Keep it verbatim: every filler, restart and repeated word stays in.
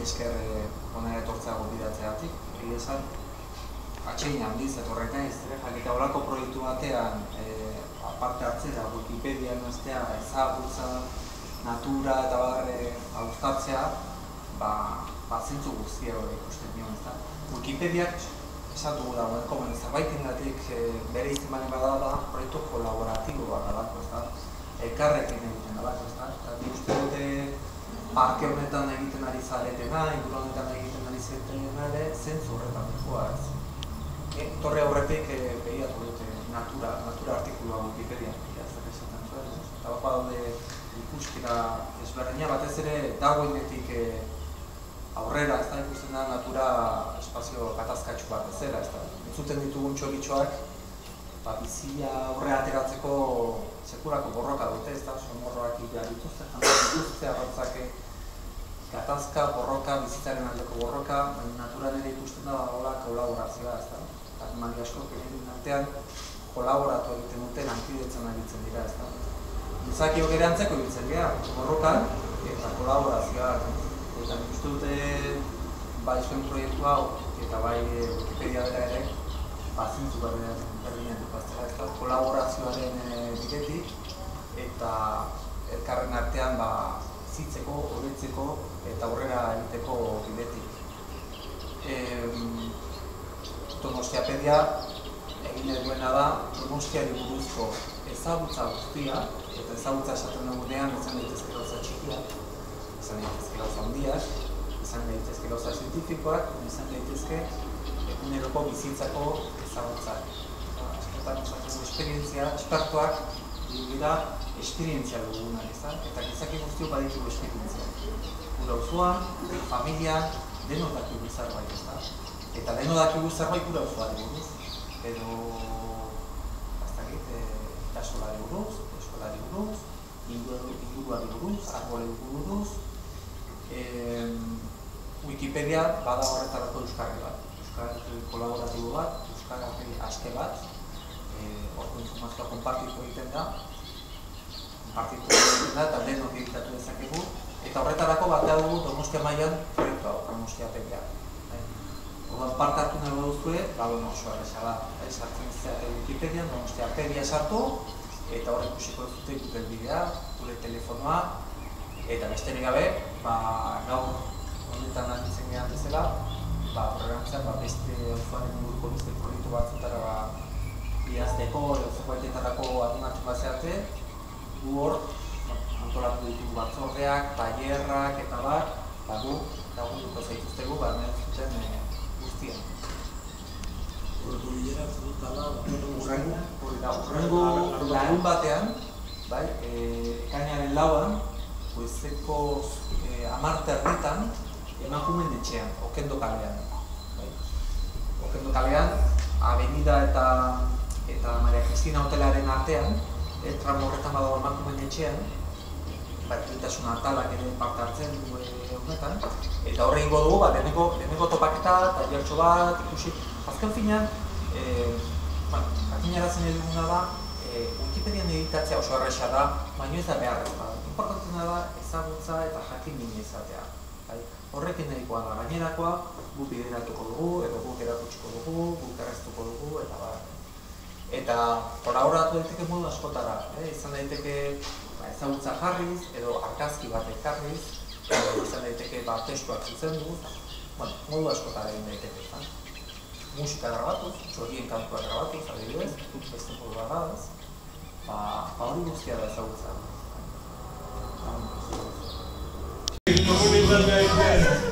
esker hona etortzea gonbidatzeagatik. Egia esan, atsegin handiz etorrek naiz, jakita holako proiektu batean aparte hartzea, Wikipedia noztea, ezagutza, natura eta barre uztartzea, zentzu guztia hori ikusten nion, ezta. Wikipediak esan dugu dagoeneko, zerbaitengatik bere izen bane bada da proiektu kolaboratibo bat dalako, ezta. Elkarrekin egiten dalako, ezta. Eta nik uste dute parke honetan egiten ari zaretena, inguru honetan egiten ari zaretena ere, zentzu horretan dukua, ez. Torre aurretik behiatu dute natura, natura artikulua Wikipedia, zer esaten zuen, ez. Eta bako daude ikuskera ezberdina, batez ere dagoenetik aurrera, ez da, ikusten da natura espazio katazkatxu bat bezala, ez da. Entzuten ditugun txoritxoak, bizia aurrera ateratzeko sekurako borroka dute, ez da, somorroak ibea dituzte, dituzte, arrantzake, katazka, borroka, bizitzaren aldeko borroka, baina naturan ere ikusten da hola kolaborazioa, ez da. Eta mali asko, egin artean, kolaboratu egiten duten antidetzen aritzen dira, ez da. Gizaki hori antzeko egiten dira, borrokan eta kolaborazioa. Eta nik uste dute bai zuen proiektu hau eta bai Wikipedia bera ere zintzu berdinen dukaztela, ez da, kolaborazioaren bidetik eta elkarren artean zitzeko, hobetzeko eta aurrera egiteko bidetik. Donostiapedia egin duena da Donostiari buruzko ezagutza guztia, eta ezagutza esaten dugunean izan daitezke gauza txikiak, izan daitezke gauza handiak, izan daitezke gauza zientifikoak, izan daitezke eguneroko bizitzako ezagutzak. Askotan esaten du esperientzia, espertuak dira esperientzia dugunak, eta gizaki guztiok baditugu esperientzia. Gura auzoan, familian, denok dakigu zerbait, ez da. Eta denok dakigu zerbait gura auzoari buruz, edo ikasolari buruz, eskolari buruz, inguruari buruz, arbolei buruz. Wikipedia bada horretarako euskarri bat, euskarri kolaboratibo bat, euskarri aske bat, horko informazioa konpartitu egiten da, konpartitu egiten da, eta denok editatu dezakegu, eta horretarako batea dugu Donostia mailan proiektu hau, Donostiapedia. Orduan parte hartu nahi baduzue, badoen oso erresa da, sartzen izate Wikipedian, Donostiapedia sartu, eta horrek ikusiko dute gure bidea, gure telefonoa, eta besterik gabe, gaur honetan aritzen gehan bezala, horregantzean beste auzoaren inguruko beste proiektu batzutara bidazteko, edo zerbaitetako animatu bat zeate, gu hor antolatu ditugu batzordeak, tailerrak eta bat, gu lagunduko zaituztegu, nahi zuten guztia. Horreko bilera, zutala, urrengo lagun batean, ekainaren lauan, goizeko hamar herritan, emakumeen etxean, Okendo kalean. Okendo kalean, Avenida eta Maria Cristina hotelaren artean, tramo horretan badago emakumeen etxean, berritasun atalak ere parte hartzen du honetan, eta horre ingo dugu, leheneko topaketa, tailertxo bat, ikusi. Azken finean, jakinarazen eduguna da, Wikipedian editatzea oso erresa da, baina ez da beharrezkoa. Importantena da ezagutza eta jakin bine izatea. Horrekin nahikoa da gainerakoa, guk bideratuko dugu, edo guk erakutsiko dugu, guk erreztuko dugu, eta bar. Eta kolaboratu daiteke modu askotara, izan daiteke ezagutza jarriz, edo argazki bat ekarriz, izan daiteke testuak zuzendu, modu askotara egin daiteke. Musika grabatuz, txorien kantua grabatuz, adibidez, beste modu bagaz, hori guztia da ezagutza.